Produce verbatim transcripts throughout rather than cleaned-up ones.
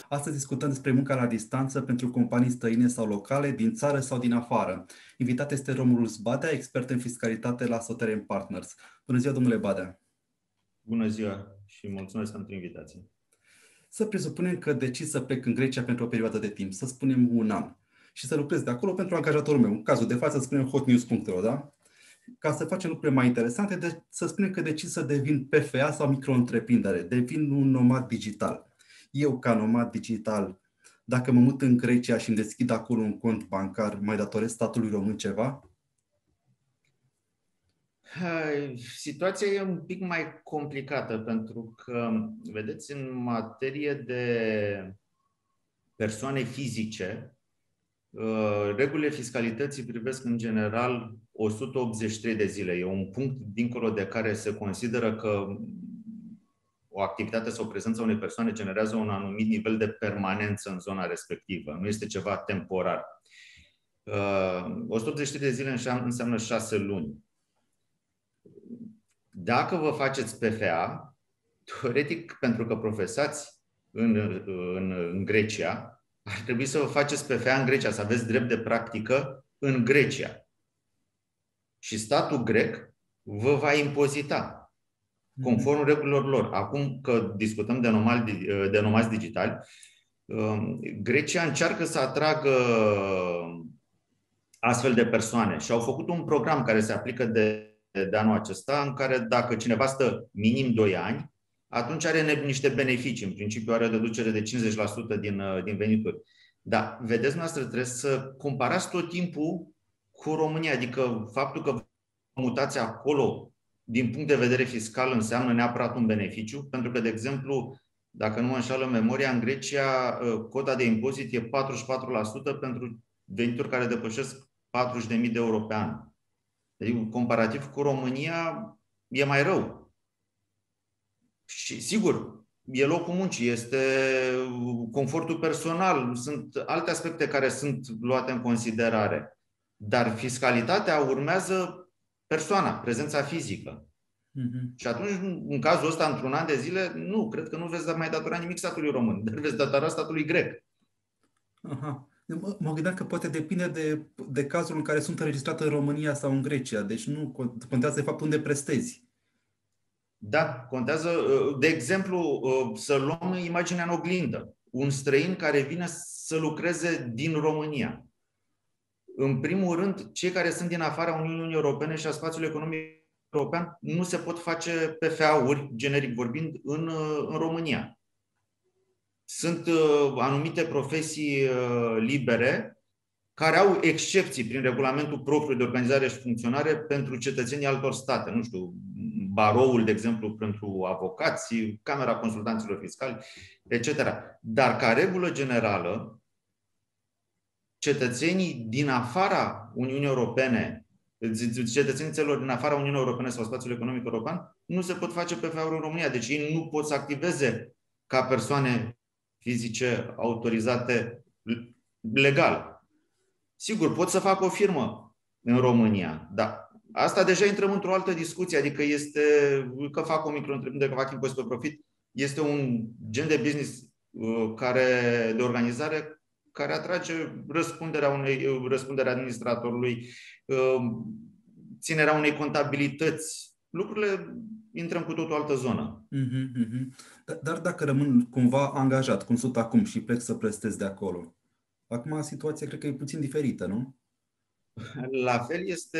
Astăzi discutăm despre munca la distanță pentru companii străine sau locale, din țară sau din afară. Invitat este Romulus Badea, expert în fiscalitate la Soterem Partners. Bună ziua, domnule Badea! Bună ziua și mulțumesc pentru invitație. Să presupunem că decid să plec în Grecia pentru o perioadă de timp, să spunem un an, și să lucrez de acolo pentru angajatorul meu. În cazul de față, să spunem hotnews punct ro, da? Ca să facem lucruri mai interesante, de, să spunem că decid să devin P F A sau micro-întreprindere, devin un nomad digital. Eu, ca nomad digital, dacă mă mut în Grecia și îmi deschid acolo un cont bancar, mai datorez statului român ceva? Situația e un pic mai complicată pentru că, vedeți, în materie de persoane fizice, regulile fiscalității privesc în general o sută optzeci și trei de zile. E un punct dincolo de care se consideră că o activitate sau prezența unei persoane generează un anumit nivel de permanență în zona respectivă. Nu este ceva temporar. o sută optzeci și trei de zile înseamnă șase luni. Dacă vă faceți P F A, teoretic, pentru că profesați în, în, în Grecia, ar trebui să vă faceți P F A în Grecia, să aveți drept de practică în Grecia. Și statul grec vă va impozita, conform regulilor lor. Acum că discutăm de nomazi, de nomazi digitali, Grecia încearcă să atragă astfel de persoane și au făcut un program care se aplică de de anul acesta, în care dacă cineva stă minim doi ani, atunci are niște beneficii. În principiu are o deducere de cincizeci la sută din, din venituri. Dar, vedeți, noastră trebuie să comparați tot timpul cu România. Adică faptul că vă mutați acolo, din punct de vedere fiscal, înseamnă neapărat un beneficiu. Pentru că, de exemplu, dacă nu mă înșală memoria, în Grecia cota de impozit e patruzeci și patru la sută pentru venituri care depășesc patruzeci de mii de euro pe an. Adică, comparativ cu România, e mai rău. Și, sigur, e locul muncii, este confortul personal, sunt alte aspecte care sunt luate în considerare. Dar fiscalitatea urmează persoana, prezența fizică. Uh-huh. Și atunci, în cazul ăsta, într-un an de zile, nu, cred că nu veți mai datora nimic statului român, dar veți datora statului grec. Aha. Mă gândeam că poate depinde de, de cazul în care sunt înregistrate în România sau în Grecia. Deci nu contează de fapt unde prestezi. Da, contează. De exemplu, să luăm imaginea în oglindă. Un străin care vine să lucreze din România. În primul rând, cei care sunt din afara Uniunii Europene și a spațiului economic european nu se pot face P F A-uri, generic vorbind, în, în România. Sunt uh, anumite profesii uh, libere care au excepții prin regulamentul propriu de organizare și funcționare pentru cetățenii altor state. Nu știu, baroul, de exemplu, pentru avocați, Camera Consultanților Fiscali, et cetera. Dar, ca regulă generală, cetățenii din afara Uniunii Europene, cetățenii țărilor din afara Uniunii Europene sau spațiul economic european, nu se pot face P F A-uri în România. Deci ei nu pot să activeze ca persoane fizice autorizate legal. Sigur, pot să fac o firmă în România, dar asta deja intrăm într-o altă discuție, adică este că fac o micro-întreprindere, că fac impozit pe profit, este un gen de business care, de organizare care atrage răspunderea, unei, răspunderea administratorului, ținerea unei contabilități. Lucrurile intră în cu totul altă zonă. Uh-huh, uh-huh. Dar dacă rămân cumva angajat, cum sunt acum, și plec să prestez de acolo, acum situația cred că e puțin diferită, nu? La fel este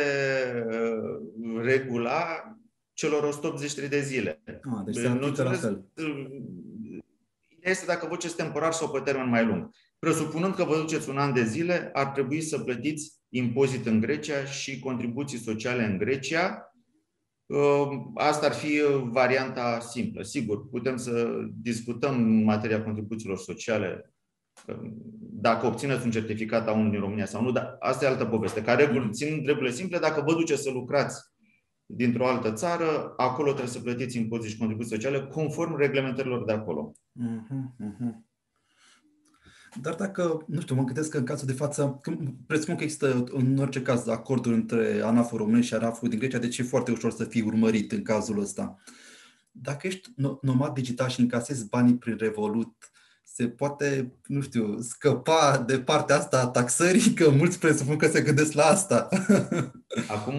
regula celor o sută optzeci și trei de zile. Ah, deci se aplică la fel. Ideea este dacă vă duceți temporar sau pe termen mai lung. Presupunând că vă duceți un an de zile, ar trebui să plătiți impozit în Grecia și contribuții sociale în Grecia. Asta ar fi varianta simplă. Sigur, putem să discutăm în materia contribuțiilor sociale, dacă obțineți un certificat a unul din România sau nu, dar asta e altă poveste. Ca reguli, ținând regulile simple, dacă vă duceți să lucrați dintr-o altă țară, acolo trebuie să plătiți impozit și contribuții sociale conform reglementărilor de acolo. Uh-huh, uh-huh. Dar dacă, nu știu, mă gândesc că în cazul de față, presupun că există în orice caz acorduri între ANAF-ul românesc și ANAF-ul din Grecia, deci e foarte ușor să fii urmărit în cazul ăsta. Dacă ești nomad digital și încasezi banii prin Revolut se poate, nu știu, scăpa de partea asta a taxării, că mulți presupun că se gândesc la asta. Acum,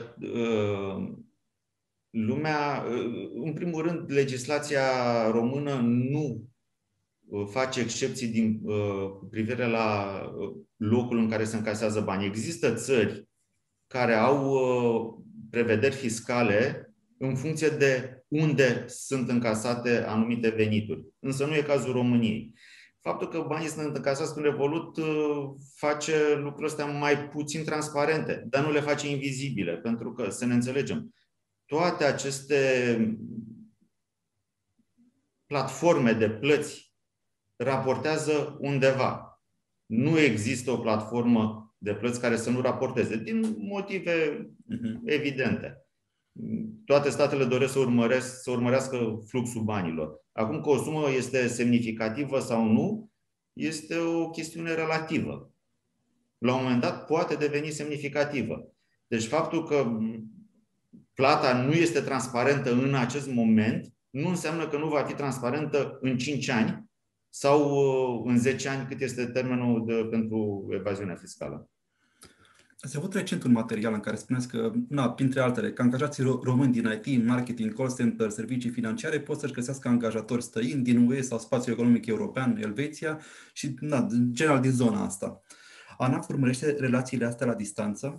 lumea, în primul rând, legislația română nu face excepții din, cu privire la locul în care se încasează bani. Există țări care au prevederi fiscale în funcție de unde sunt încasate anumite venituri. Însă nu e cazul României. Faptul că banii sunt încasați prin Revolut face lucrurile astea mai puțin transparente, dar nu le face invizibile, pentru că, să ne înțelegem, toate aceste platforme de plăți raportează undeva. Nu există o platformă de plăți care să nu raporteze, din motive evidente. Toate statele doresc să, urmăresc, să urmărească fluxul banilor. Acum că o sumă este semnificativă sau nu, este o chestiune relativă. La un moment dat poate deveni semnificativă. Deci faptul că plata nu este transparentă în acest moment nu înseamnă că nu va fi transparentă în cinci ani sau în zece ani, cât este termenul de, pentru evaziunea fiscală. Ați avut recent un material în care spuneți că, na, printre altele, că angajații români din I T, marketing, call center, servicii financiare pot să-și găsească angajatori străini din U E sau spațiul economic european, Elveția și, na, în general din zona asta. ANAF urmărește relațiile astea la distanță?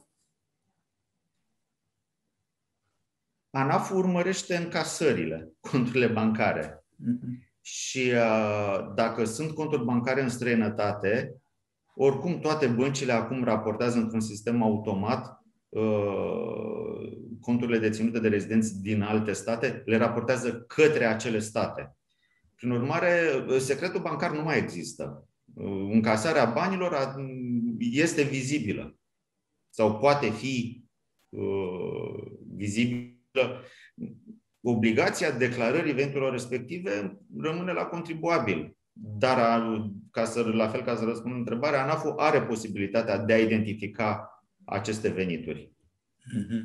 ANAF urmărește încasările, conturile bancare. Uh-huh. Și uh, dacă sunt conturi bancare în străinătate, oricum toate băncile acum raportează într-un sistem automat uh, conturile deținute de rezidenți din alte state, le raportează către acele state. Prin urmare, secretul bancar nu mai există. Uh, încasarea banilor este vizibilă sau poate fi uh, vizibilă. Obligația declarării veniturilor respective rămâne la contribuabil. Dar, ca să, la fel ca să răspund întrebarea, ANAF-ul are posibilitatea de a identifica aceste venituri. Mm-hmm.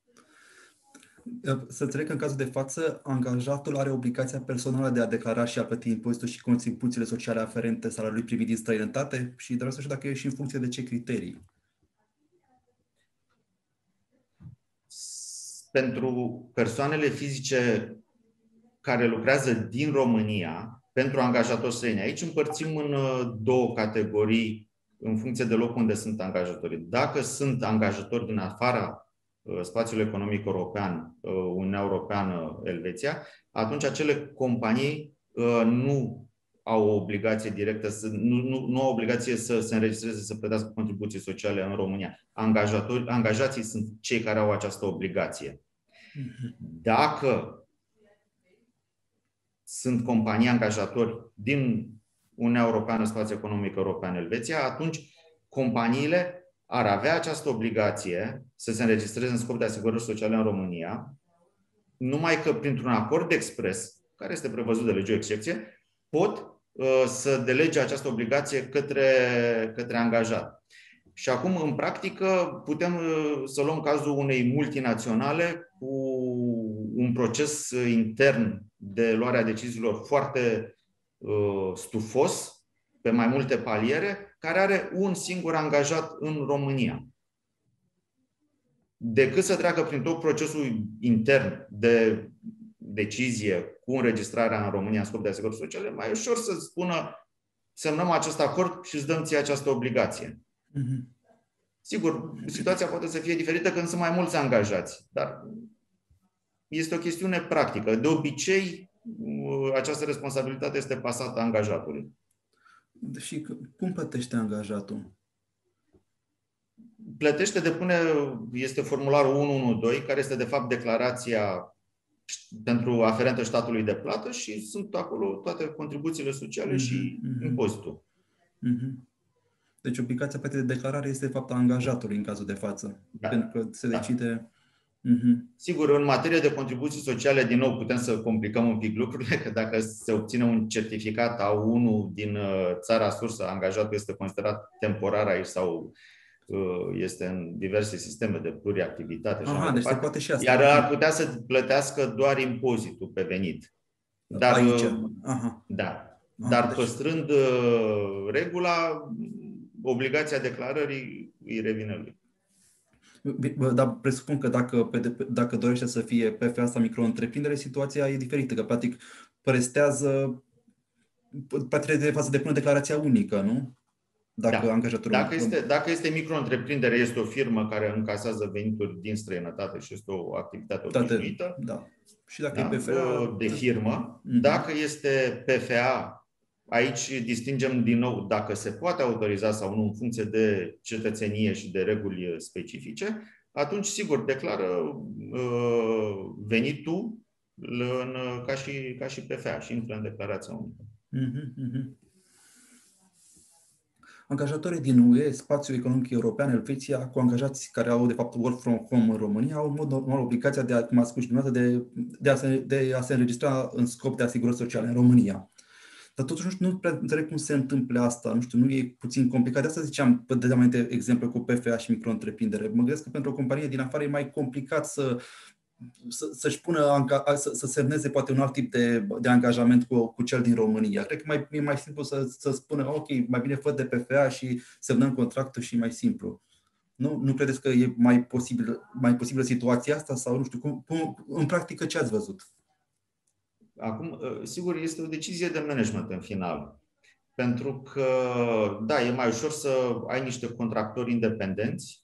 Să înțeleg că în cazul de față, angajatul are obligația personală de a declara și a plăti impozitul și contribuțiile sociale aferente salariului primit din străinătate și vreau să știu dacă e și în funcție de ce criterii. Pentru persoanele fizice care lucrează din România, pentru angajatori străini, aici împărțim în două categorii în funcție de locul unde sunt angajatorii. Dacă sunt angajatori din afara spațiului economic european, Uniunea Europeană, Elveția, atunci acele companii nu au o obligație directă, să, nu, nu, nu au obligație să se înregistreze, să plătească contribuții sociale în România. Angajatori, angajații sunt cei care au această obligație. Dacă sunt companii angajatori din Uniunea Europeană, Spațiul Economic European, Elveția, atunci companiile ar avea această obligație să se înregistreze în scop de asigurări sociale în România, numai că printr-un acord expres, care este prevăzut de lege o excepție, pot uh, să delege această obligație către, către angajat. Și acum, în practică, putem uh, să luăm cazul unei multinaționale cu un proces intern de luarea deciziilor foarte uh, stufos, pe mai multe paliere, care are un singur angajat în România. Decât să treacă prin tot procesul intern de decizie cu înregistrarea în România în scop de asigurări sociale, mai ușor să spună semnăm acest acord și îți dăm ție această obligație. Mm-hmm. Sigur, situația poate să fie diferită când sunt mai mulți angajați, dar este o chestiune practică. De obicei, această responsabilitate este pasată angajatului. Și cum plătește angajatul? Plătește, depune, este formularul unu unu doi, care este de fapt declarația pentru aferentă statului de plată și sunt acolo toate contribuțiile sociale mm-hmm, și mm-hmm. impozitul. Mm-hmm. Deci obligația plătii de declarare este de fapt a angajatului în cazul de față. Da. Pentru că se decide... Da. Mm-hmm. Sigur, în materie de contribuții sociale, din nou, putem să complicăm un pic lucrurile, că dacă se obține un certificat A unu din țara sursă, angajatul este considerat temporar aici sau este în diverse sisteme de pluriactivitate. Aha, deci se poate și asta. Iar ar putea să plătească doar impozitul pe venit. Dar, aici. Aha. Da. Dar deci... păstrând uh, regula, obligația declarării îi revine lui. Dar presupun că dacă, dacă dorește să fie P F A sau micro-întreprindere, situația e diferită, că practic prestează, practic trebuie să depună declarația unică, nu? Dacă da. angajatorul... Dacă este, dacă este micro-întreprindere, este o firmă care încasează venituri din străinătate și este o activitate obișnuită. Da. Și dacă da? e P F A... de firmă. Mm-hmm. Dacă este P F A, aici distingem din nou dacă se poate autoriza sau nu în funcție de cetățenie și de reguli specifice, atunci sigur declară uh, venitul în, ca, și, ca și P F A și intră în declarația unică. Mm-hmm. Angajatorii din U E, Spațiul Economic European, Elveția, cu angajați care au de fapt work from home în România, au în mod normal obligația de a, cum a spus și dumneavoastră, de, de, a se, de a se înregistra în scop de asigurări sociale în România. Dar totuși nu, nu prea înțeleg cum se întâmplă asta, nu știu, nu e puțin complicat. De asta ziceam, de mai multe exemple cu P F A și micro-întreprindere. Mă gândesc că pentru o companie din afară e mai complicat să, să, să-și pună, să, să semneze poate un alt tip de, de angajament cu, cu cel din România. Cred că mai, e mai simplu să, să spună, ok, mai bine fă de P F A și semnăm contractul și e mai simplu. Nu, nu credeți că e mai posibil, mai posibilă situația asta sau nu știu, cum, cum, în practică ce ați văzut? Acum, sigur, este o decizie de management în final. Pentru că, da, e mai ușor să ai niște contractori independenți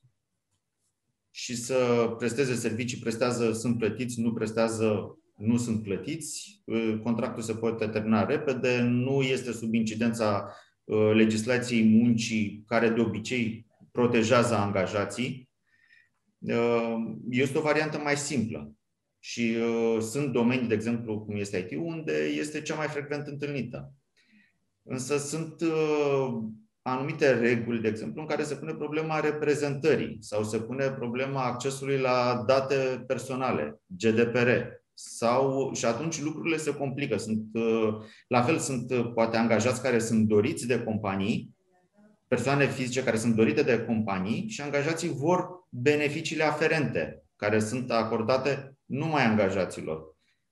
și să presteze servicii, prestează, sunt plătiți, nu prestează, nu sunt plătiți. Contractul se poate termina repede, nu este sub incidența legislației muncii, care de obicei protejează angajații. Este o variantă mai simplă. Și uh, sunt domenii, de exemplu, cum este I T, unde este cea mai frecvent întâlnită. Însă sunt uh, anumite reguli, de exemplu, în care se pune problema reprezentării sau se pune problema accesului la date personale, G D P R. Sau, și atunci lucrurile se complică. Sunt, uh, la fel sunt uh, poate angajați care sunt doriți de companii, persoane fizice care sunt dorite de companii și angajații vor beneficiile aferente, care sunt acordate numai angajaților.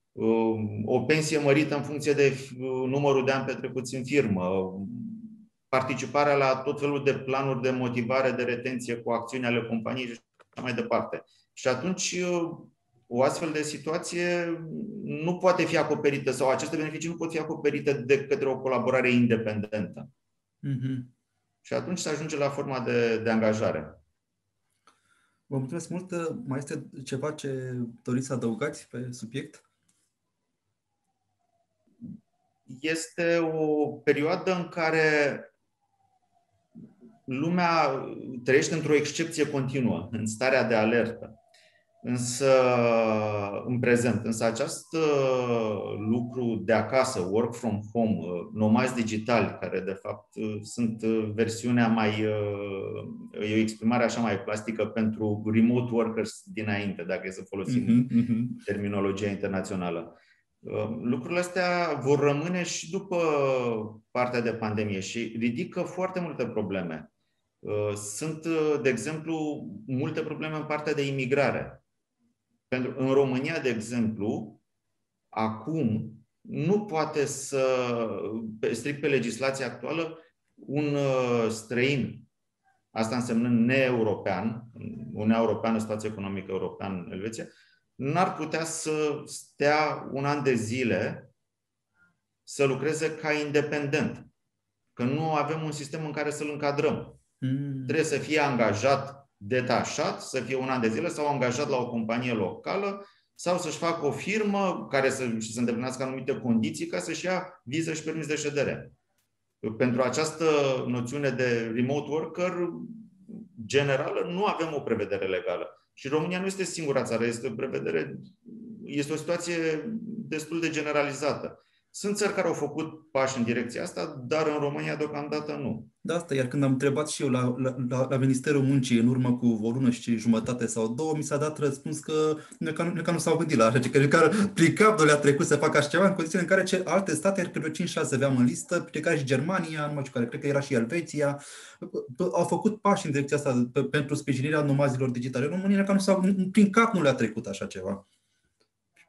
O pensie mărită în funcție de numărul de ani petrecuți în firmă, participarea la tot felul de planuri de motivare, de retenție cu acțiuni ale companiei și așa mai departe. Și atunci o astfel de situație nu poate fi acoperită sau aceste beneficii nu pot fi acoperite de către o colaborare independentă. Mm-hmm. Și atunci se ajunge la forma de, de angajare. Vă mulțumesc mult. Mai este ceva ce doriți să adăugați pe subiect? Este o perioadă în care lumea trăiește într-o excepție continuă, în starea de alertă. Însă, în prezent, însă acest lucru de acasă, work from home, nomazi digitali, care de fapt sunt versiunea mai, e o exprimare așa mai plastică pentru remote workers dinainte, dacă e să folosim uh-huh, uh-huh. terminologia internațională. Lucrurile astea vor rămâne și după partea de pandemie și ridică foarte multe probleme. Sunt, de exemplu, multe probleme în partea de imigrare. Pentru, în România, de exemplu, acum nu poate să, strict pe legislația actuală, un străin, asta însemnând ne-european, Uniunea Europeană, Spațiul Economic European, Elveția, n-ar putea să stea un an de zile să lucreze ca independent. Că nu avem un sistem în care să-l încadrăm. Mm. Trebuie să fie angajat detașat, să fie un an de zile sau angajat la o companie locală sau să-și facă o firmă care să, și să îndeplinească anumite condiții ca să-și ia viză și permis de ședere. Pentru această noțiune de remote worker generală nu avem o prevedere legală. Și România nu este singura țară, este o prevedere, este o situație destul de generalizată. Sunt țări care au făcut pași în direcția asta, dar în România deocamdată nu. Da, asta, iar când am întrebat și eu la, la, la Ministerul Muncii în urmă cu o lună și jumătate sau două, mi s-a dat răspuns că nu, că nu, că nu s-au gândit la așa, că, că prin cap le-a trecut să facă așa ceva în condițiile în care ce, alte state, cred că cinci șase aveam în listă, printre care și Germania, nu mai știu care, cred că era și Elveția, au făcut pași în direcția asta pe, pentru sprijinirea nomazilor digitale. În România, că nu s-au, prin cap nu le-a trecut așa ceva.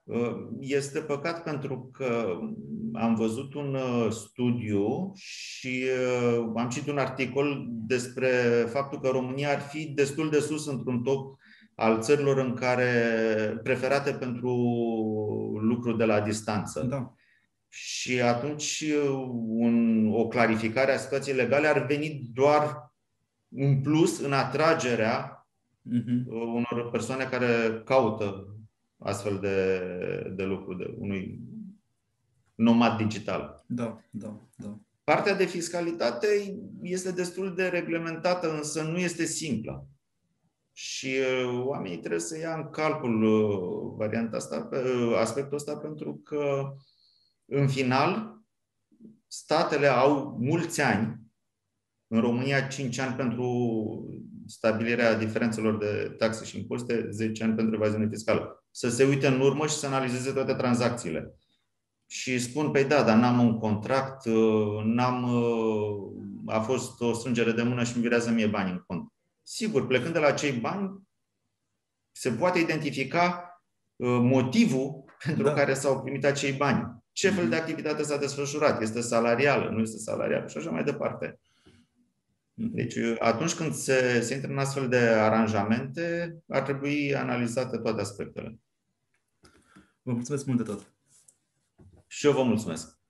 Este păcat pentru că am văzut un studiu și am citit un articol despre faptul că România ar fi destul de sus într-un top al țărilor în care preferate pentru lucru de la distanță. Da. Și atunci un, o clarificare a situației legale ar veni doar un plus în atragerea uh-huh. unor persoane care caută astfel de, de lucru, de unui nomad digital. Da, da, da. Partea de fiscalitate este destul de reglementată, însă nu este simplă. Și uh, oamenii trebuie să ia în calcul uh, varianta asta, uh, aspectul ăsta, pentru că, în final, statele au mulți ani, în România cinci ani pentru stabilirea diferențelor de taxe și impozite, zece ani pentru evaziune fiscală. Să se uite în urmă și să analizeze toate tranzacțiile. Și spun, păi da, dar n-am un contract, n-am, a fost o strângere de mână și îmi virează mie bani în cont. Sigur, plecând de la acei bani, se poate identifica motivul pentru da. care s-au primit acei bani. Ce fel de activitate s-a desfășurat? Este salarială? Nu este salarială? Și așa mai departe. Deci, atunci când se, se intră în astfel de aranjamente, ar trebui analizate toate aspectele. Vă mulțumesc mult de tot! Și eu vă mulțumesc!